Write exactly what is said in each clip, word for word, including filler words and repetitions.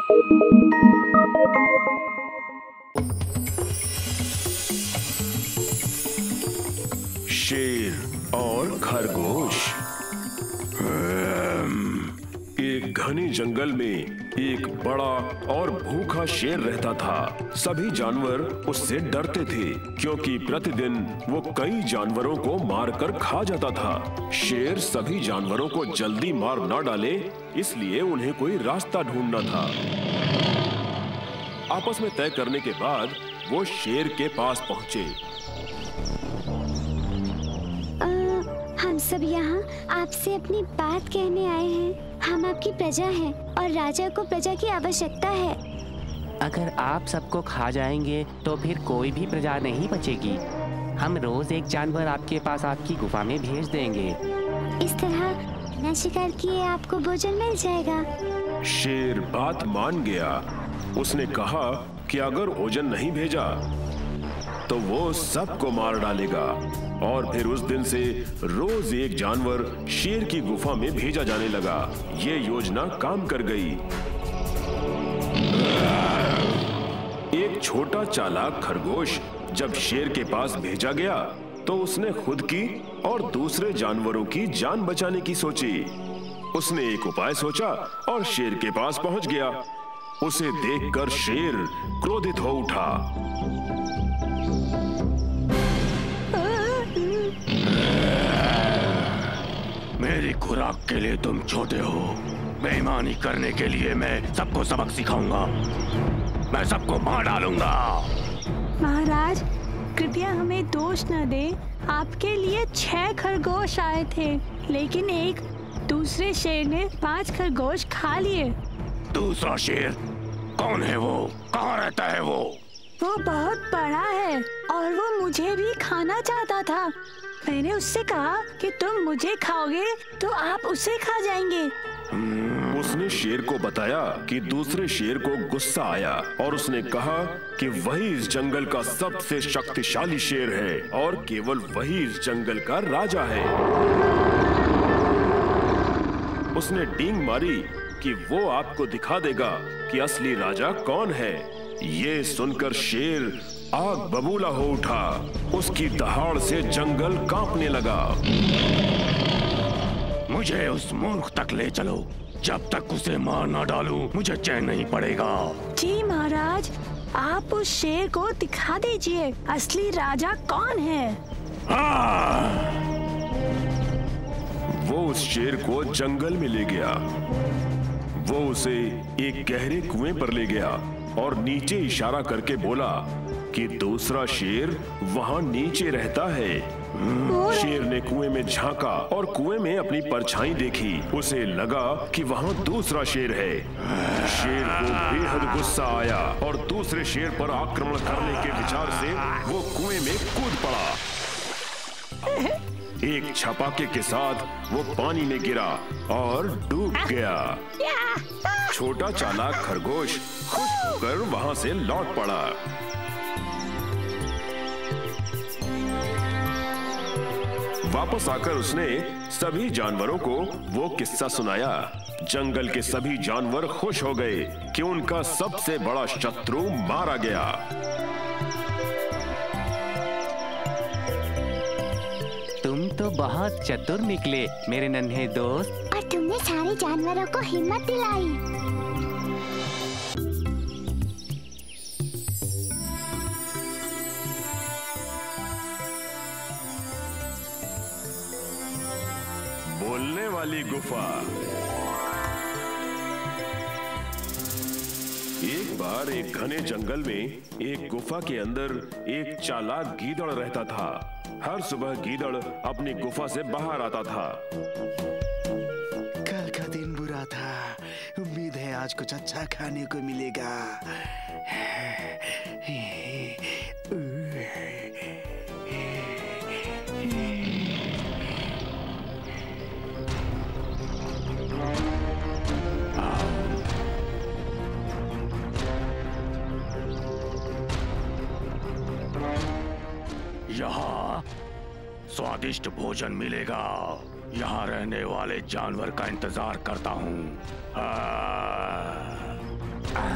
शेर और खरगोश। एक घने जंगल में एक बड़ा और भूखा शेर रहता था। सभी जानवर उससे डरते थे क्योंकि प्रतिदिन वो कई जानवरों को मारकर खा जाता था। शेर सभी जानवरों को जल्दी मार ना डाले, इसलिए उन्हें कोई रास्ता ढूंढना था। आपस में तय करने के बाद वो शेर के पास पहुंचे। हम सब यहाँ आपसे अपनी बात कहने आए हैं। हम आपकी प्रजा हैं और राजा को प्रजा की आवश्यकता है। अगर आप सबको खा जाएंगे तो फिर कोई भी प्रजा नहीं बचेगी। हम रोज एक जानवर आपके पास आपकी गुफा में भेज देंगे। इस तरह बिना शिकार किए आपको भोजन मिल जाएगा। शेर बात मान गया। उसने कहा कि अगर भोजन नहीं भेजा तो वो सबको मार डालेगा। और फिर उस दिन से रोज एक जानवर शेर की गुफा में भेजा जाने लगा। ये योजना काम कर गई। एक छोटा चालाक खरगोश जब शेर के पास भेजा गया तो उसने खुद की और दूसरे जानवरों की जान बचाने की सोची। उसने एक उपाय सोचा और शेर के पास पहुंच गया। उसे देखकर शेर क्रोधित हो उठा। मेरी खुराक के लिए तुम छोटे हो। बेईमानी करने के लिए मैं सबको सबक सिखाऊंगा। मैं सबको मार डालूंगा। महाराज, कृपया हमें दोष न दे। आपके लिए छह खरगोश आए थे, लेकिन एक दूसरे शेर ने पांच खरगोश खा लिए। दूसरा शेर कौन है? वो कहाँ रहता है? वो वो बहुत बड़ा है और वो मुझे भी खाना चाहता था। मैंने उससे कहा कि तुम मुझे खाओगे तो आप उसे खा जाएंगे। उसने शेर को बताया कि दूसरे शेर को गुस्सा आया और उसने कहा कि वही इस जंगल का सबसे शक्तिशाली शेर है और केवल वही इस जंगल का राजा है। उसने डींग मारी कि वो आपको दिखा देगा कि असली राजा कौन है। ये सुनकर शेर आग बबूला हो उठा। उसकी दहाड़ से जंगल कांपने लगा। मुझे उस मूर्ख तक ले चलो। जब तक उसे मार ना डालूं, मुझे चैन नहीं पड़ेगा। जी महाराज, आप उस शेर को दिखा दीजिए असली राजा कौन है। वो उस शेर को जंगल में ले गया। वो उसे एक गहरे कुएं पर ले गया और नीचे इशारा करके बोला कि दूसरा शेर वहाँ नीचे रहता है। शेर ने कुएं में झांका और कुएं में अपनी परछाई देखी। उसे लगा कि वहाँ दूसरा शेर है। शेर को बेहद गुस्सा आया और दूसरे शेर पर आक्रमण करने के विचार से वो कुएं में कूद पड़ा। एक छपाके के साथ वो पानी में गिरा और डूब गया। छोटा चालाक खरगोश खुश होकर वहां से लौट पड़ा। वापस आकर उसने सभी जानवरों को वो किस्सा सुनाया। जंगल के सभी जानवर खुश हो गए कि उनका सबसे बड़ा शत्रु मारा गया। तुम तो बहुत चतुर निकले मेरे नन्हे दोस्त। और तुमने सारे जानवरों को हिम्मत दिलाई। बोलने वाली गुफा। एक बार एक घने जंगल में एक गुफा के अंदर एक चालाक गीदड़ रहता था। हर सुबह गीदड़ अपनी गुफा से बाहर आता था। कल का दिन बुरा था, उम्मीद है आज कुछ अच्छा खाने को मिलेगा। यहाँ स्वादिष्ट भोजन मिलेगा। यहाँ रहने वाले जानवर का इंतजार करता हूँ। आ, आ,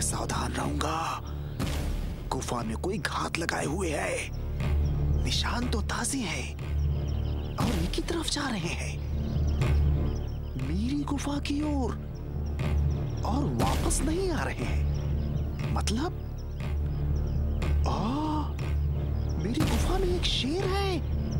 सावधान रहूंगा। गुफा में कोई घात लगाए हुए है। निशान तो ताज़े हैं और एक ही तरफ जा रहे हैं, मेरी गुफा की ओर, और वापस नहीं आ रहे हैं। मतलब आ, मेरी गुफा में एक शेर है।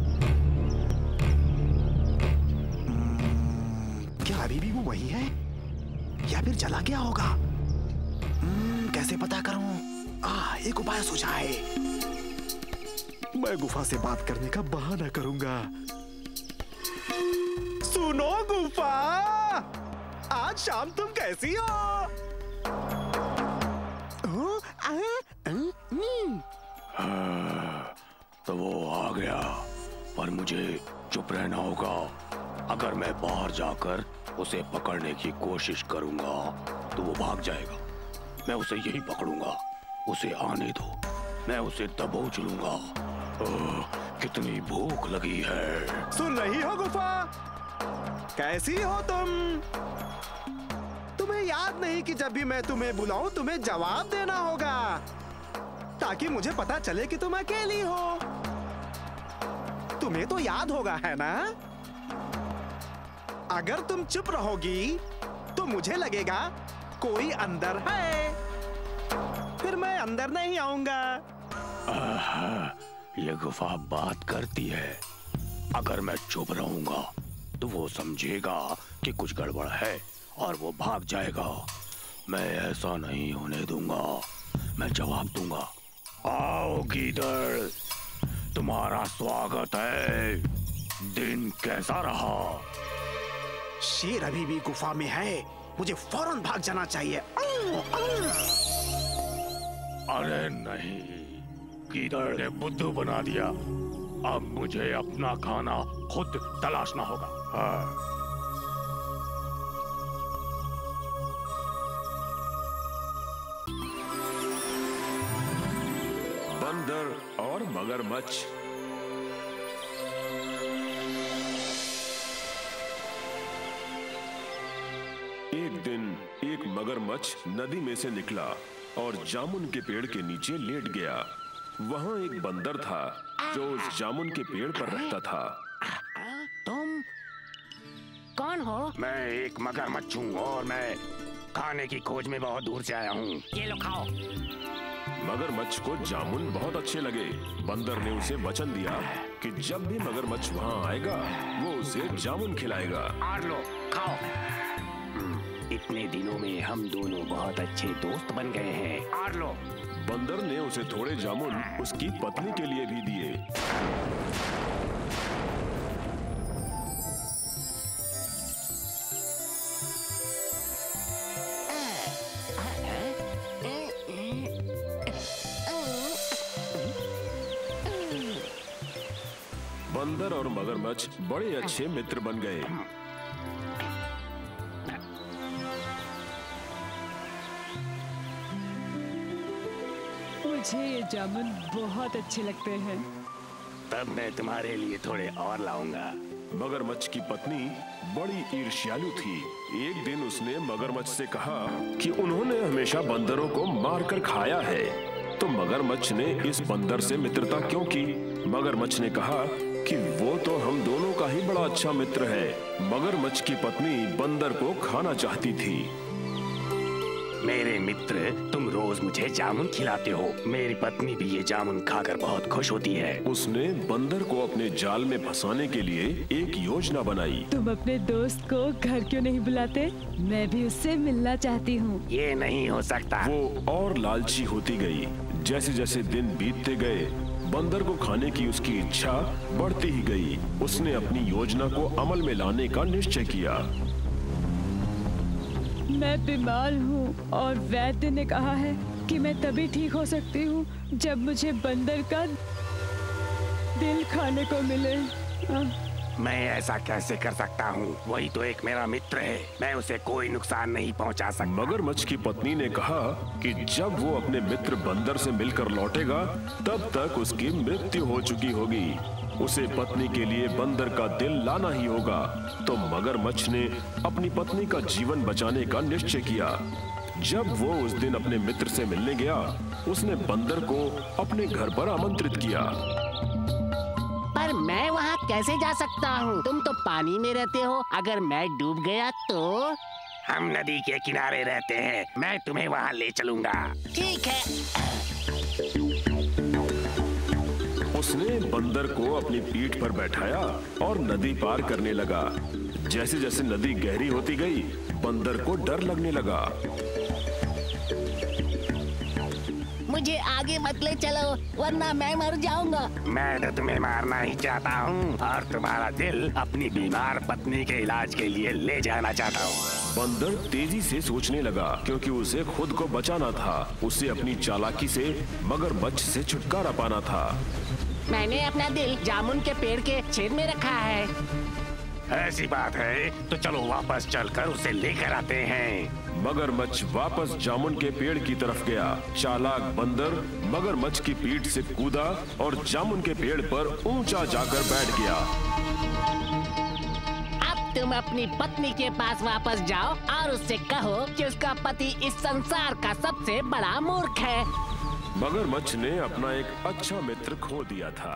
hmm, क्या अभी भी वो वही है या फिर चला गया होगा? hmm, कैसे पता करूं? आ, एक उपाय सोचा है। मैं गुफा से बात करने का बहाना करूंगा। सुनो गुफा, आज शाम तुम कैसी हो? तो वो आ गया, पर मुझे चुप रहना होगा। अगर मैं बाहर जाकर उसे पकड़ने की कोशिश करूंगा तो वो भाग जाएगा। मैं उसे यही पकड़ूंगा। उसे आने दो, मैं उसे दबोच लूंगा। ओह, कितनी भूख लगी है। सुन रही हो गुफा? कैसी हो तुम? तुम्हें याद नहीं कि जब भी मैं तुम्हें बुलाऊं तुम्हें जवाब देना होगा, ताकि मुझे पता चले कि तुम अकेली हो। तुम्हें तो याद होगा, है ना? अगर तुम चुप रहोगी तो मुझे लगेगा कोई अंदर है, फिर मैं अंदर नहीं आऊंगा। ये गुफा बात करती है। अगर मैं चुप रहूंगा तो वो समझेगा कि कुछ गड़बड़ है और वो भाग जाएगा। मैं ऐसा नहीं होने दूंगा। मैं जवाब दूंगा। आओ गीदड़, तुम्हारा स्वागत है। दिन कैसा रहा? शेर अभी भी गुफा में है, मुझे फौरन भाग जाना चाहिए। अरे नहीं, गीदड़ ने बुद्धू बना दिया। अब मुझे अपना खाना खुद तलाशना होगा। हाँ। बंदर और मगरमच्छ। एक दिन एक मगरमच्छ नदी में से निकला और जामुन के पेड़ के नीचे लेट गया। वहाँ एक बंदर था जो उस जामुन के पेड़ पर रहता था। तुम कौन हो? मैं एक मगरमच्छ हूँ और मैं खाने की खोज में बहुत दूर से आया हूँ। ये लो खाओ। मगरमच्छ को जामुन बहुत अच्छे लगे। बंदर ने उसे वचन दिया कि जब भी मगरमच्छ वहाँ आएगा वो उसे जामुन खिलाएगा। और लो खाओ। इतने दिनों में हम दोनों बहुत अच्छे दोस्त बन गए हैं। और लो। बंदर ने उसे थोड़े जामुन उसकी पत्नी के लिए भी दिए। बंदर और मगरमच्छ बड़े अच्छे मित्र बन गए। मुझे ये जामुन बहुत अच्छे लगते हैं। तब मैं तुम्हारे लिए थोड़े और लाऊंगा। मगरमच्छ की पत्नी बड़ी ईर्ष्यालु थी। एक दिन उसने मगरमच्छ से कहा कि उन्होंने हमेशा बंदरों को मारकर खाया है, तो मगरमच्छ ने इस बंदर से मित्रता क्यों की? मगरमच्छ ने कहा कि वो तो हम दोनों का ही बड़ा अच्छा मित्र है। मगरमच्छ की पत्नी बंदर को खाना चाहती थी। मेरे मित्र, तुम रोज मुझे जामुन खिलाते हो। मेरी पत्नी भी ये जामुन खाकर बहुत खुश होती है। उसने बंदर को अपने जाल में फंसाने के लिए एक योजना बनाई। तुम अपने दोस्त को घर क्यों नहीं बुलाते? मैं भी उससे मिलना चाहती हूँ। ये नहीं हो सकता। वो और लालची होती गई। जैसे जैसे दिन बीतते गए, बंदर को खाने की उसकी इच्छा बढ़ती ही गई। उसने अपनी योजना को अमल में लाने का निश्चय किया। मैं बीमार हूँ और वैद्य ने कहा है कि मैं तभी ठीक हो सकती हूँ जब मुझे बंदर का दिल खाने को मिले। आ, मैं ऐसा कैसे कर सकता हूँ? वही तो एक मेरा मित्र है। मैं उसे कोई नुकसान नहीं पहुँचा सकता। मगरमच्छ की पत्नी ने कहा कि जब वो अपने मित्र बंदर से मिलकर लौटेगा तब तक उसकी मृत्यु हो चुकी होगी। उसे पत्नी के लिए बंदर का दिल लाना ही होगा। तो मगरमच्छ ने अपनी पत्नी का जीवन बचाने का निश्चय किया। जब वो उस दिन अपने मित्र से मिलने गया, उसने बंदर को अपने घर पर आमंत्रित किया। पर मैं वहाँ कैसे जा सकता हूँ? तुम तो पानी में रहते हो, अगर मैं डूब गया तो? हम नदी के किनारे रहते हैं, मैं तुम्हें वहाँ ले चलूंगा। ठीक है। उसने बंदर को अपनी पीठ पर बैठाया और नदी पार करने लगा। जैसे जैसे नदी गहरी होती गई, बंदर को डर लगने लगा। मुझे आगे मत ले चलो, वरना मैं मर जाऊंगा। मैं तो तुम्हें मारना ही चाहता हूँ और तुम्हारा दिल अपनी बीमार पत्नी के इलाज के लिए ले जाना चाहता हूँ। बंदर तेजी से सोचने लगा, क्योंकि उसे खुद को बचाना था। उसे अपनी चालाकी से मगरमच्छ से छुटकारा पाना था। मैंने अपना दिल जामुन के पेड़ के छेद में रखा है। ऐसी बात है तो चलो वापस चलकर उसे लेकर आते हैं। मगरमच्छ वापस जामुन के पेड़ की तरफ गया। चालाक बंदर मगरमच्छ की पीठ से कूदा और जामुन के पेड़ पर ऊंचा जाकर बैठ गया। अब तुम अपनी पत्नी के पास वापस जाओ और उससे कहो कि उसका पति इस संसार का सबसे बड़ा मूर्ख है। मगरमच्छ ने अपना एक अच्छा मित्र खो दिया था।